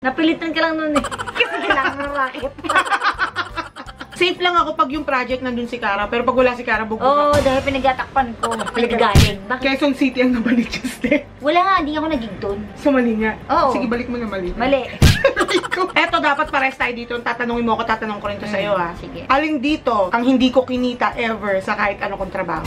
Napilitan ka lang nun eh. Kasi kailangan ng racket. Safe lang ako pag yung project nandun si Cara, pero pag wala si Cara, bugbog Oo, ako. dahil pinagatakpan ko. Pinagagaling. Bakit? Quezon City ang nabalik Tuesday. Wala nga, hindi ako naging doon. So, mali nga. Oo. Sige, balik mo na mali. Mali. Eto, dapat pares tayo dito. Tatanungin mo ako, tatanong ko rin to sa'yo, ha? Sige. Alin dito ang hindi ko kinita ever sa kahit ano kong trabaho?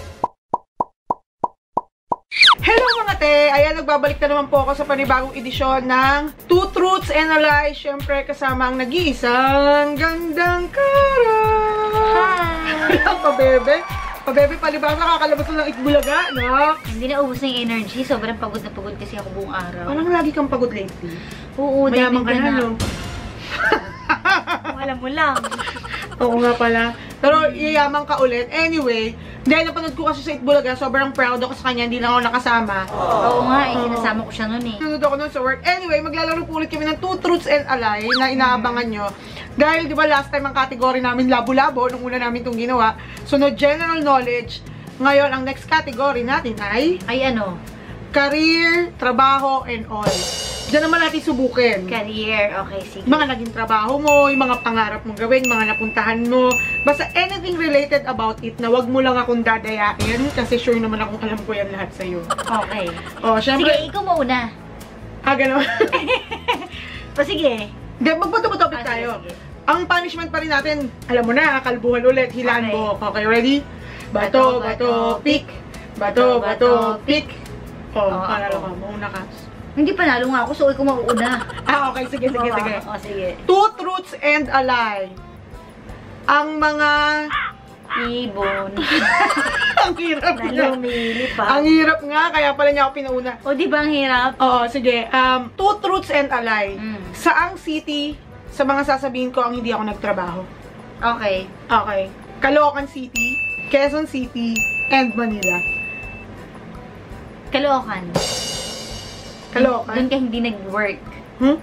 Hello mga te! Ayan, nagbabalik na naman po ako sa panibagong edisyon ng Two Truths and a Lie. Siyempre, kasama ang nag-iisang gandang Cara. Hi! Pabebe. Pabebe, palibasa kakalabas na ng Itbulaga, no? Hindi na ubos na yung energy. Sobrang pagod na pagod kasi ako buong araw. Parang lagi kang pagod lately. Oo, Mayaman ka na, no? Alam mo lang. Oo nga pala. Pero yayaman ka ulit. Anyway, dahil napanood ko kasi sa Itbulaga, sobrang proud ako sa kanya. Hindi lang ako nakasama. Oo nga, sinasama ko siya nun eh. Nanood ako nun sa work. Anyway, maglalaro po ulit kami ng Two Truths and a Lie na inaabangan nyo. Dahil, di ba, last time ang category namin labo-labo, nung una namin itong ginawa. So, no general knowledge. Ngayon, ang next category natin ay Ay ano? career, trabaho, and all. Diyan naman natin subukin. Career. Okay, sige. Mga naging trabaho mo, yung mga pangarap mong gawin, mga napuntahan mo. Basta anything related about it na wag mo lang akong dadayain kasi sure naman akong alam ko yan lahat sa'yo. Okay. Oh, syempre. Sige, ikaw mauna. Gano'n. O sige. Hindi, magbato-topic Sige, tayo. sige. Ang punishment pa rin natin, alam mo na, kalbuhan ulit, hilaan Okay. mo. Okay, ready? Bato, bato, pick. Bato, bato, pick. Oh, panalo ka. Mauna ka. Hindi panalo nga ako, so ikaw mauuna. Okay, sige, sige, sige. O, sige. Two truths and a lie. Ang mga... Ibon. Ang hirap Na nga. lumilip Ang hirap nga, kaya pala niya ako pinauna. O, di ba ang hirap? Oo, sige. Two truths and a lie. Mm. Saang city, sa mga sasabihin ko, ang hindi ako nagtrabaho? Okay. Okay. Caloocan City, Quezon City, and Manila. Caloocan. Caloocan? Doon ka hindi nag-work. Hmm?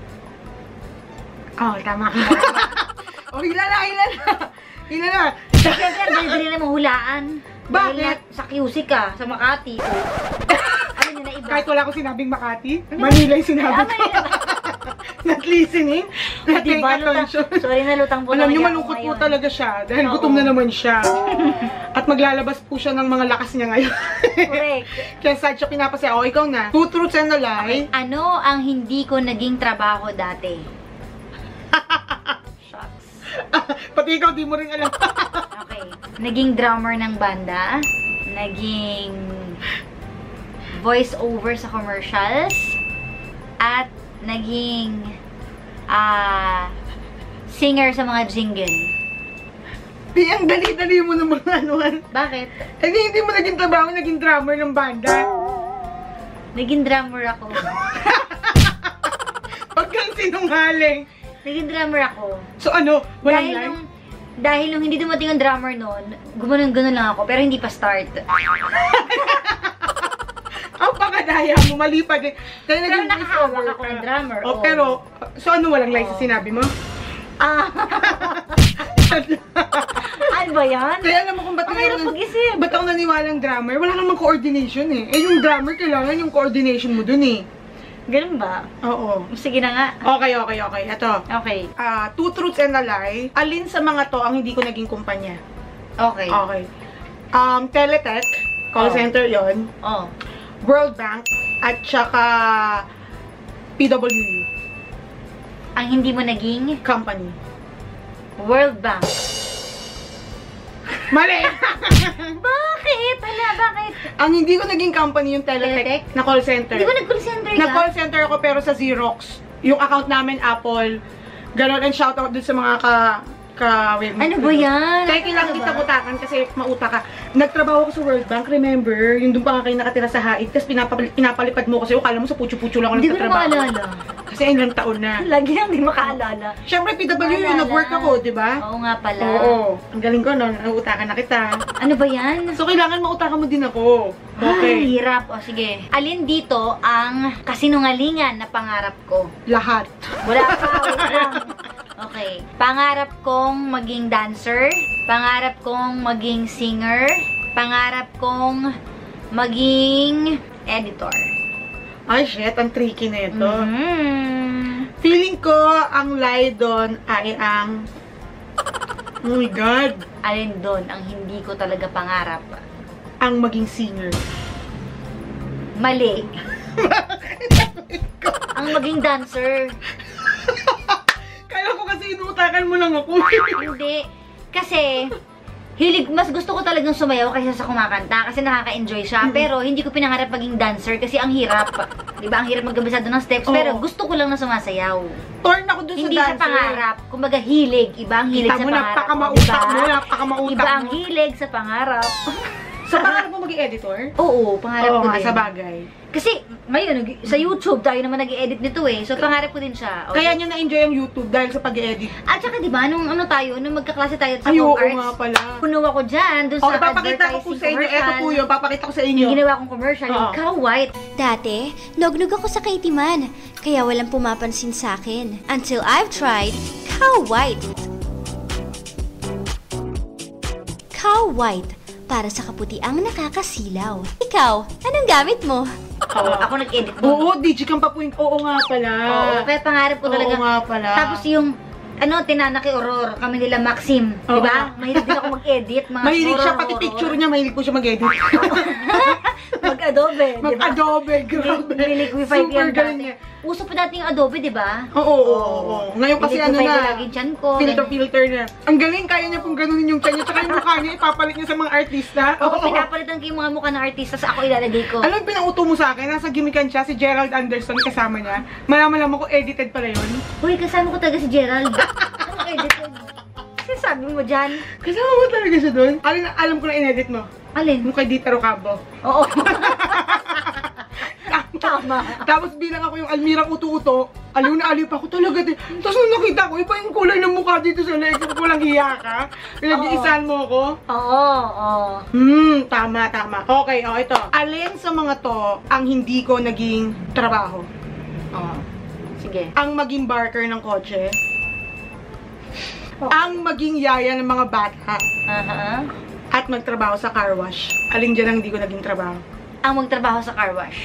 Tama ka. Hila na, hila na. Hila na. Siyempre, dali na mahulaan. Bakit? Dahil na sa QC ka, sa Makati. Ano yun na iba? Kahit wala akong sinabing Makati, Manila yung sinabi ko. Not listening, not paying attention. Sorry, nalutang po. Alam niyo, malungkot po talaga siya. Dahil gutom na naman siya. At maglalabas po siya ng mga lakas niya ngayon. Correct. Kaya sad siya pinapasaya. O, ikaw na. Two truths and a lie. Ano ang hindi ko naging trabaho dati? Shucks. Pati ikaw, di mo rin alam. Okay. Naging drummer ng banda. Naging voice over sa commercials. At naging singer sa mga jingle. Di, ang dali-dali mo naman anuhan. Bakit? Hindi mo naging trabaho, naging drummer ng banda. Naging drummer ako. Pag kang sinungaling. Naging drummer ako. So ano, walang line? Dahil nung hindi dumating ang drummer noon, gumanon-ganon lang ako, pero hindi pa start. Ang pakadaya mo, mali pa din. Dahil Pero naging nakahawak ako ng drummer. Oh, pero, so ano walang line sa sinabi mo? Ano ba yan? Kaya alam mo kung ba't Ang hirap mag-isip. ba't ako naniwalang drummer? Wala namang coordination eh. Eh yung drummer, kailangan yung coordination mo dun eh. Ganun ba? Oo. Sige na nga. Okay. Ito. Okay. Two truths and a lie. Alin sa mga to ang hindi ko naging kumpanya? Okay. Okay. Teletech, call center yon, Oh. World Bank, at saka PWU. Ang hindi mo naging Company. World Bank. Mali! Bakit? Bakit? Ang hindi ko naging company yung Teletech na call center. Hindi ba nag-call center ka? Na-call center ako pero sa Xerox. Yung account namin, Apple. Ganon, and shoutout dun sa mga Ano ba yan? Kaya kailangan kita butakan kasi mauta ka. Nagtrabaho ako sa World Bank, remember? Yung doon pa kayo nakatira sa Haid, tapos pinapalipad mo kasi kala mo sa pucho-pucho lang ako Hindi ko na nagtatrabaho. maalala. Kasi ilang taon na. Lagi lang di makaalala. Siyempre, PWU, nag-work ako, di ba? Oo nga pala. Oo. Ang galing ko nun, nautakan na kita. Ano ba yan? So, kailangan mautakan mo din ako. Okay. Ay, hirap. O, sige. Alin dito ang kasinungalingan na pangarap ko? Lahat. Wala pa. Wait lang. Okay. Pangarap kong maging dancer. Pangarap kong maging singer. Pangarap kong maging editor. Ay, shit. Ang tricky na ito. ang lie doon ay ang... Oh my God! Alin doon ang hindi ko talaga pangarap? Ang maging singer. Mali. Ang maging dancer. Kaya ko kasi inutakan mo lang ako. Hindi. Kasi, mas gusto ko talagang sumayaw kaysa sa kumakanta kasi nakaka-enjoy siya. Pero hindi ko pinangarap maging dancer kasi ang hirap. Diba? Ang hirap magkabisado ng steps. Pero gusto ko lang na sumasayaw. Torn ako doon sa dancer. Hindi sa pangarap. Kumbaga hilig. Iba ang hilig sa pangarap. Napakamautak mo, napakamautak Iba ang hilig sa pangarap. Sa pangarap mo maging editor? Oo, pangarap ko din. Sa bagay. Kasi, ngayon, sa YouTube, tayo naman nag-i-edit nito eh. So, pangarap ko din siya. Okay. Kaya nyo na-enjoy ang YouTube dahil sa pag-edit. At saka, di ba, nung magkaklase tayo sa home arts, nga pala. puno ako dyan, dun sa papakita ko po sa inyo. Eto po yun, papakita ko sa inyo. Yung ginawa kong commercial, yung Cow White. Dati, nognog ako sa kaitiman, kaya walang pumapansin sa akin. Until I've tried Cow White. Cow White, para sa kaputiang nakakasilaw. Ikaw, anong gamit mo? Ako nag-edit mo. Oo, digicam pa po yung... Oo nga pala. Oo, kaya pangarap ko talaga. Oo nga pala. Tapos yung, Tinanaki Aurora, kami nila Maxim, di ba? Mahilig din ako mag-edit, mga mahilig siya, horror, pati picture niya, mahilig po siya mag-edit. Mag-Adobe, di ba? Mag-Adobe, grabe. Niliquify ko Super yan galing dati. niya. Uso pa dati yung Adobe, di ba? Oo. Ngayon kasi ano Niliquify ko na, lagi yung tiyan ko. filter niya. Ang galing, kaya niya pong ganunin yung tiyan niya. Tsaka yung mukha niya, ipapalit niya sa mga artista. Oo, pinapalitan ko yung mga mukha ng artista sa ako ilalagay ko. Alam yung pinauto mo sa akin, nasa gimikan siya, si Gerald Anderson kasama niya. Malaman ko, edited pala yun. Uy, kasama ko talaga si Gerald. Anong edited? Kasi sabi mo dyan. Kasama mo talaga siya doon? Alam ko na in-edit mo. Alin? Yung kay Dita Rocabo. Oo. Tama. Tapos bilang ako yung Almirang uto-uto, aliw na aliw pa ako talaga din. Tapos nung nakita ko, iba yung kulay ng mukha dito sa leeg ko, walang hiya ka. Pinag-iisahan mo ako. Oo. Tama. Okay, ito. Alin sa mga to ang hindi ko naging trabaho? Oo. Sige. Ang maging barker ng kotse. Ang maging yaya ng mga bata. At magtrabaho sa car wash. Alin dyan ang hindi ko naging trabaho? Ang magtrabaho sa car wash.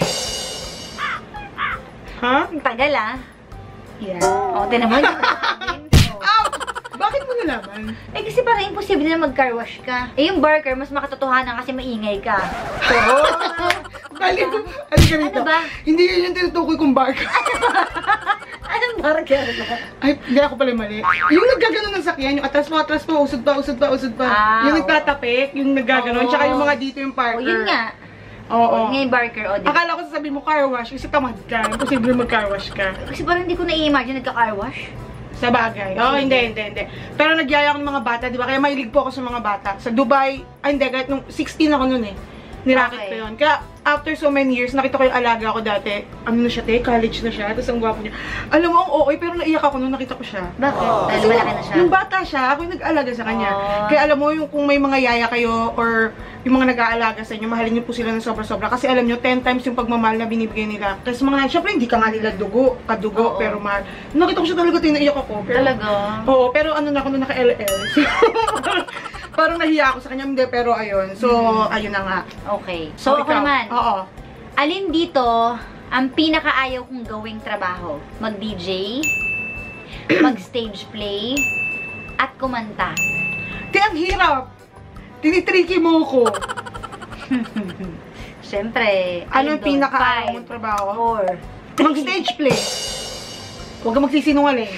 Ha? Ang tagal Yeah. Oo, tinamay. Ow! Bakit mo nalaman? Eh kasi parang imposible na mag-car wash ka. Eh yung barker, mas makatotohanan kasi maingay ka. Halika rito. Ano ba? Hindi yun yung tinutukoy kong barker. Anong barker ba? Ay, hindi ako pala mali. Yung naggaganon ng sakyan, yung atras pa, usod pa. Yung nagtatapik, yung naggaganon, tsaka yung mga dito yung parker. Yun nga. Oo. Ngayon barker, o. Akala ko sasabihin mo car wash, kasi tamad ka. Imposible mag-car wash ka. Kasi parang hindi ko na-i-imagine nagka-car wash. Sa bagay. Oo, hindi. Pero nagyaya ako ng mga bata, di ba? Kaya mahilig po ako sa mga bata. Sa Dubai, hindi, kahit nung 16 ako nun eh. Nirakit ko yun. Kaya, after so many years, nakita ko yung alaga ko dati. Ano na siya, college na siya. Tapos ang gwapo niya. Alam mo, ang okay, pero naiyak ako nung nakita ko siya. Bakit? Dahil malaki na siya. Nung bata siya, ako yung nag-alaga sa kanya. Kaya alam mo, yung kung may mga yaya kayo, or yung mga nag-aalaga sa inyo, mahalin niyo po sila ng sobra-sobra. Kasi alam niyo, 10 times yung pagmamahal na binibigay nila. Kasi mga syempre, hindi ka nga nila kadugo, pero mahal. Nakita ko siya talaga, tinaiyak ako. Pero, talaga? Oo, pero ano na ako nung naka-LL. Parang nahiya ako sa kanya, hindi, pero ayun. So, ayun na nga. Okay. So, ako naman. Oo. Alin dito ang pinakaayaw kong gawing trabaho? Mag-DJ, mag-stage play, at kumanta. Ang hirap. Tinitricky mo ko. Siyempre. Ano yung pinakaayaw mong trabaho? 4. Mag-stage play. Huwag kang magsisinungaling.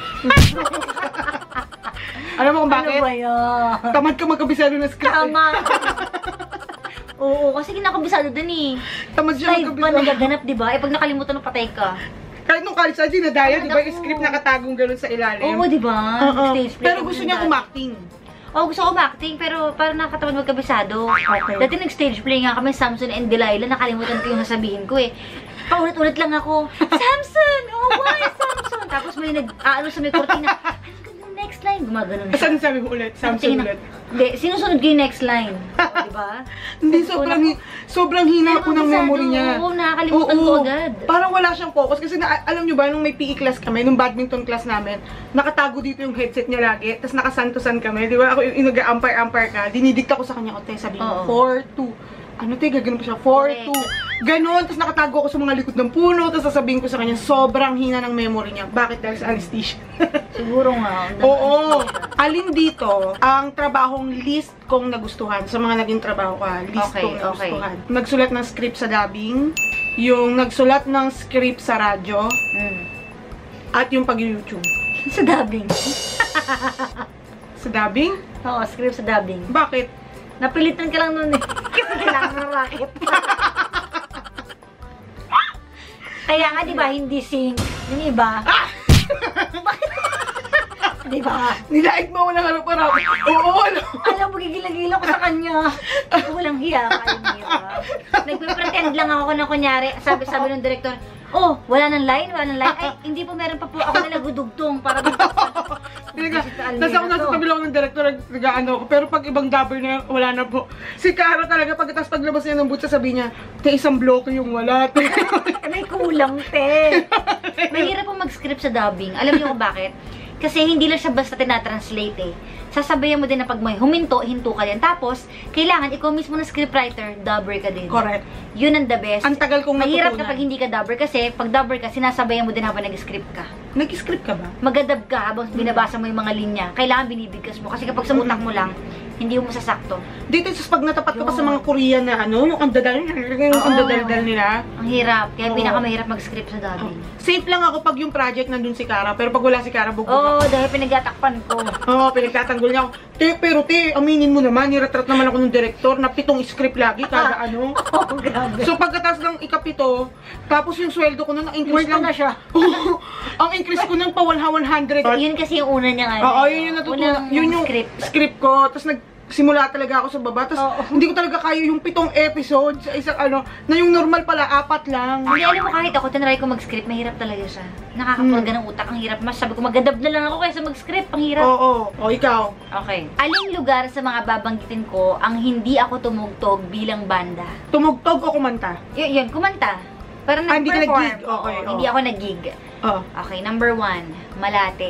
Alam mo kung bakit? Ano ba yan? Tamad ka magkabisado ng script. Tama. Oo, kasi kinakabisado dun eh. Tamad siya Live pa magkabisado. nagaganap, di ba? Eh, pag nakalimutan mo, patay ka. Kahit nung college na dinadaya, di ba yung Naku. script nakatagong gano'n sa ilalim? Oo, di ba? Stage play. Pero gusto niya umakting. Oo, gusto ko umakting, pero parang nakatamad magkabisado. Okay. Dati nag-stage play nga kami, Samson and Delilah, nakalimutan ko yung sasabihin ko eh. Paulit-ulit lang ako, Samson! Oh, why Samson? Tapos may nag-aano sa may kortina, next line, gumagano na siya. Saan sabi mo ulit? Samson ulit. Hindi, sinusunod ko yung next line. O, diba? Hindi, sobrang hina po ng memory niya. Oo, nakakalimutan ko agad. Parang wala siyang focus. Kasi alam nyo ba, nung may PE class kami, nung badminton class namin, nakatago dito yung headset niya lagi, tapos nakasantosan kami. Di ba? Ako yung nag-umpire ka, dinidikta ko sa kanya, o te, sabi mo, 4-2. Ano te, gagano pa siya? 4-2. Ganon, tapos nakatago ako sa mga likod ng puno, tapos sasabihin ko sa kanya, sobrang hina ng memory niya. Bakit? Dahil sa anesthesia. Siguro nga. Oo. Alin dito, ang trabahong least kong nagustuhan, sa mga naging trabaho ka, least Okay, kong nagustuhan. Nagsulat ng script sa dubbing, yung nagsulat ng script sa radyo, at yung pag-YouTube. Sa dubbing. Sa dubbing? Oo, script sa dubbing. Bakit? Napilitan ka lang nun eh. Kasi kailangan ng racket. Kaya nga, di ba, hindi sync. Yung iba. Bakit? Di ba? Nilaig mo, walang harap-harap. Oo, ano? Alam mo, gigila-gila ko sa kanya. Walang hiya ka, Elmira. Nagpe-pretend lang ako na kunyari, sabi ng director, oh, wala nang line. Ay, hindi po, meron pa po ako na nagudugtong para Nasa ako nasa tabi lang ng director, nag-ano ako. Pero pag ibang dubber na, wala na po. Si Cara talaga, pagkatapos paglabas niya ng booth, sabi niya, isang bloke yung wala. May kulang, te. Mahirap po mag-script sa dubbing. Alam niyo kung bakit? Kasi hindi lang siya basta tinatranslate eh. Sasabayan mo din na pag may hinto ka din. Tapos, kailangan ikaw mismo na scriptwriter, dubber ka din. Correct. Yun ang the best. Ang tagal kong Mahirap natutunan. kapag hindi ka dubber kasi pag dubber ka, sinasabayan mo din habang nag-script ka. Nag-script ka ba? Magadab ka habang binabasa mo yung mga linya. Kailangan binibigkas mo. Kasi kapag sa utak mo lang, hindi mo masasakto. Dito, pag natapat ka pa sa mga Korean na ano, yung andadal nila. Ang hirap. Kaya pinakamahirap mag-script sa dubbing. Safe lang ako pag yung project nandun si Cara, pero pag wala si Cara, bugbog Oo, ako. dahil pinagtatakpan ko. Oo, pinagtatanggol niya ako. Pero aminin mo naman, niretrat naman ako ng director na 7 script lagi, kada ano. Oh, grabe. So pagkatapos ng ikapito, tapos yung sweldo ko nun, ang increase Multo lang. na siya. Oo, ang increase ko ng pa 100. Yun kasi yung una niya. Oo, yun yung natutunan. Yun yung script ko. Tapos simula talaga ako sa baba. Tapos hindi ko talaga kaya yung 7 episodes sa isang ano, na yung normal pala, 4 lang. Hindi, alam mo, kahit ako, tinry ko mag-script, mahirap talaga siya. Nakakapulga ng utak, ang hirap. Mas sabi ko, magadab na lang ako kaysa mag-script, ang hirap. Oo, o ikaw. Okay. Aling lugar sa mga babanggitin ko ang hindi ako tumugtog bilang banda? Tumugtog o kumanta? Yun, kumanta. Parang Hindi ka nag-perform. nag-gig? Okay, Oo, hindi ako nag-gig. Oh. Okay, number 1, Malate.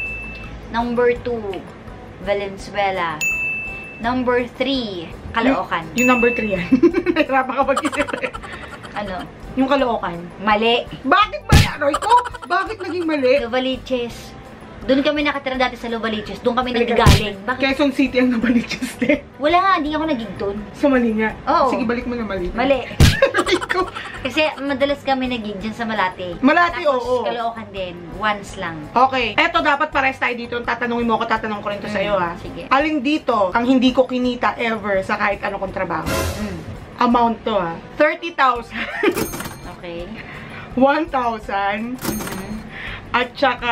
Number 2, Valenzuela. Number 3, Caloocan. Yung number 3 yan. Nahirapan ka mag-isip. Ano? Yung Caloocan. Mali. Bakit mali, Aroy ko? Bakit naging mali? Novaliches. Doon kami nakatira dati sa Novaliches. Doon kami nagagaling. Bakit? Quezon City ang nabaliches din. Wala nga, hindi ako nag-gig doon. So mali nga. Oo. Sige, balik mo na mali. Mali. Aroy ko. Kasi madalas kami nag-gig dyan sa Malate. Malate, Tapos, oo. Caloocan din. Once lang. Okay. Eto, dapat pares tayo dito. Tatanungin mo ako, tatanong ko rin to sa'yo, ha? Sige. Alin dito ang hindi ko kinita ever sa kahit ano kong trabaho? Amount to, ha? 30,000. Okay. 1,000. At saka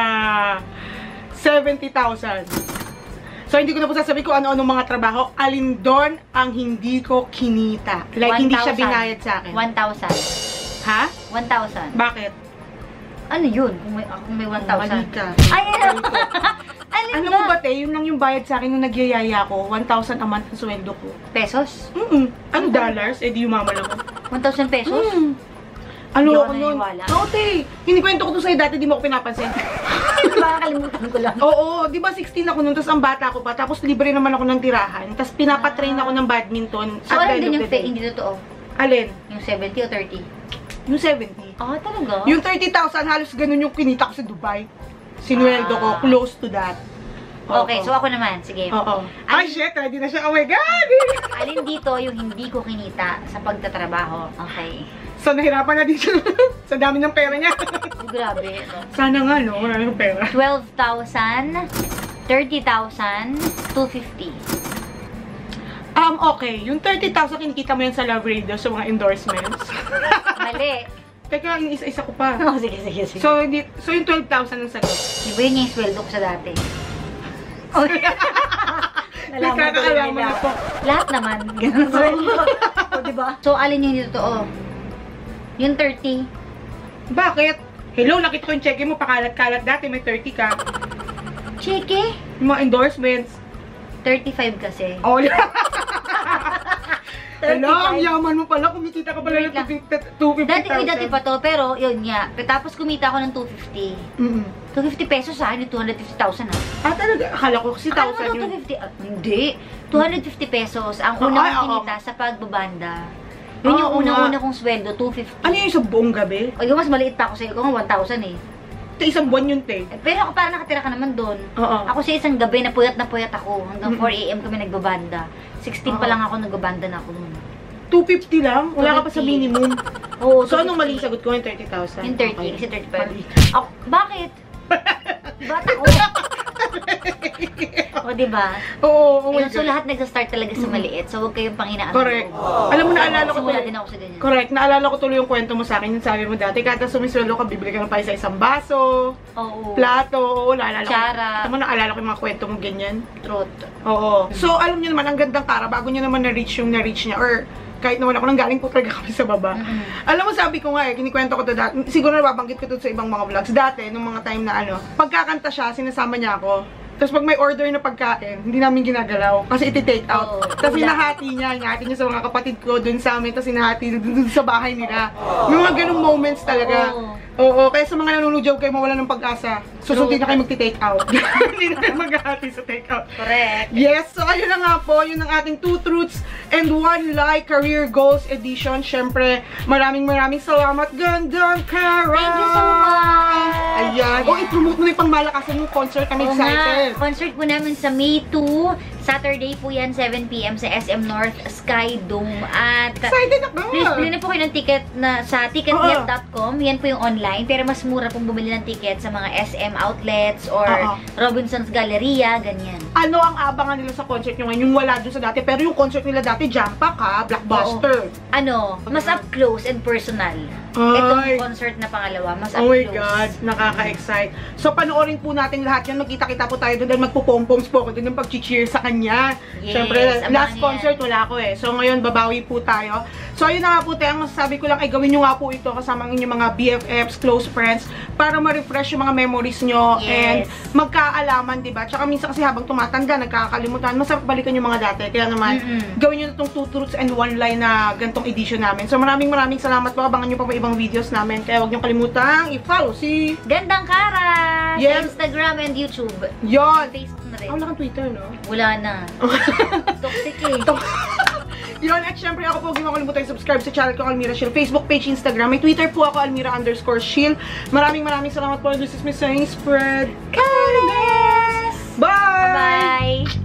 70,000. So, hindi ko na po sasabihin kung ano-ano mga trabaho. Alin doon ang hindi ko kinita? Like, hindi siya 1,000. binayad sa akin. 1,000. Ha? 1,000. Bakit? Ano yun? Kung may 1,000. Mali ka. Ay, ano? Alin Ano mo ba, te? Yun lang yung bayad sa akin nung nagyayaya ko. 1,000 a month ang sweldo ko. Pesos? Ano dollars? Eh, di yumaman ako. 1,000 pesos? Ano Hindi ako ako nun? naniniwala. Oo, te. Hinikwento ko to sa'yo dati, di mo ako pinapansin. Baka kalimutan ko lang. Oo, di ba 16 ako nun, tapos ang bata ko pa, tapos libre naman ako ng tirahan, tapos pinapatrain ako ng badminton. So, at the ano end din of yung the day. hindi totoo? Alin? Yung 70 o 30? Yung 70. Ah, talaga? Yung 30,000, halos ganun yung kinita ko sa Dubai. Sinuweldo ko, close to that. Okay, so ako naman. Sige. Oo. Ay, shit, ready na siya. Oh my God! Alin dito yung hindi ko kinita sa pagtatrabaho? Okay. So, nahirapan na din siya sa dami ng pera niya. Grabe. No? Sana nga, no? Wala ng pera. 12,000, 30,000, 250. Okay. Yung 30,000 kinikita mo yan sa Love Radio sa mga endorsements. Mali. Teka, yung isa-isa ko pa. Oh, sige. So, yung 12,000 ang sagot. Di ba yun yung sweldo ko sa dati? Oh, nalaman ko rin Nagkakaalaman nila. na po. Lahat naman. Ganun sweldo. O, diba? So, alin yung hindi totoo? Yung 30. Bakit? Hello, nakita ko yung cheque mo, pakalat-kalat dati, may 30 ka. Cheque? Yung mga endorsements. 35 kasi. Oh, hello, ang 35. yaman mo pala, kumikita ka pala Wait ng lang. 250,000. Dati pa to, pero yun nga. Tapos kumita ako ng 250. 250 pesos sa akin, 250,000 ha. Ah, talaga? Akala ko kasi 1,000 Akala mo yun. 250? Hindi. 250 pesos ang unang kinita sa pagbabanda. Yun yung Oo unang-una nga. kong sweldo, 250. Ano yung sa buong gabi? Ay, mas maliit pa ako sa'yo. Ikaw nga 1,000 eh. Isang buwan yun, te. Pero ako parang nakatira ka naman doon. Oo. Ako sa isang gabi, na puyat ako. Hanggang 4 a.m. kami nagbabanda. 16 pa Oo. lang ako, nagbabanda na ako noon. 250 lang? Wala ka pa sa 250. minimum. Oo, So, anong 250? maling sagot ko? Yung 30,000? Yung 30, Okay. kasi 35. Mali. Ako, bakit? Bata ko. O, diba? Oo, oh my Ayun, so God. lahat nagsa-start talaga sa maliit. So, huwag kayong panghinaan. Correct. Alam mo, naalala ko Simula tuloy. din ako sa ganyan. Correct. Naalala ko tuloy yung kwento mo sa akin. Yung sabi mo dati, kada sumisweldo ka, bibili ka ng pa isang baso, Oo. plato, oo, naalala ko. Tsara. Alam mo, naalala ko yung mga kwento mo ganyan. Truth. Oo. So, alam niyo naman, ang gandang Kara, bago niyo naman na-reach yung na-reach niya, or kahit naman ako nang galing po talaga kami sa baba. Alam mo, sabi ko nga kinikwento ko to dati, siguro nababanggit ko to sa ibang mga vlogs. Dati, nung mga time na pagkakanta siya, sinasama niya ako. Tapos pag may order na pagkain, hindi namin ginagalaw. Kasi iti-take out. Oo. Tapos hinahati niya sa mga kapatid ko dun sa amin. Tapos hinahati dun sa bahay nila. May mga ganung moments talaga. Oo, kaya sa mga nanonood kayo mawala ng pag-asa. Susunod na kayo mag-take out. Hindi na kayo maghahati sa take out. Correct. Yes, so ayun na nga po, yun ang ating 2 Truths and 1 Lie Career Goals Edition. Syempre, maraming salamat, Gandang Kara! Thank you so much! Ayan. O, i-promote mo na yung pangmalakasan yung concert. Kami Oo nga, excited. concert po namin sa May 2, Saturday po yan, 7 p.m. sa SM North Sky Dome. At Excited ako! please, bilhin na po kayo ng ticket na sa ticketnet.com. Yan po yung online, pero mas mura pong bumili ng ticket sa mga SM outlets or Oo. Robinson's Galleria, ganyan. Ano ang abangan nila sa concert nyo ngayon? Yung wala dun sa dati. Pero yung concert nila dati, jam-pack ha, blockbuster. Ano, mas up close and personal. Ay. Itong concert na pangalawa, mas up Oh my close. God, nakaka-excite. So, panoorin po natin lahat yan. Magkita-kita po tayo doon dahil magpo-pompoms po ako doon ng pag-cheer sa kanya. Yes, Siyempre, abangan last yan. concert wala ako eh. So, ngayon, babawi po tayo. So, ayun na nga po tayo. Ang masasabi ko lang ay gawin nyo nga po ito kasama ang inyong mga BFFs, close friends, para ma-refresh yung mga memories nyo and Yes. magkaalaman, diba? Tsaka minsan kasi habang tumatanda, nagkakalimutan, masarap balikan yung mga dati. Kaya naman, gawin nyo na itong 2 Truths and 1 Lie na gantong edition namin. So, maraming salamat po. Abangan nyo pa pa ibang videos namin. Kaya huwag niyong kalimutang i-follow si Gandang Kara! Yes. Sa Instagram and YouTube. Yon. Facebook na rin. Wala kang Twitter, no? Wala na. Toxic eh. Yon, at syempre ako po, huwag niyo makalimutan i-subscribe sa channel ko, Almira Shield. Facebook page, Instagram. May Twitter po ako, Almira_Shield. Maraming salamat po. This is Miss Saying Spread. Kindness! Bye! Bye-bye!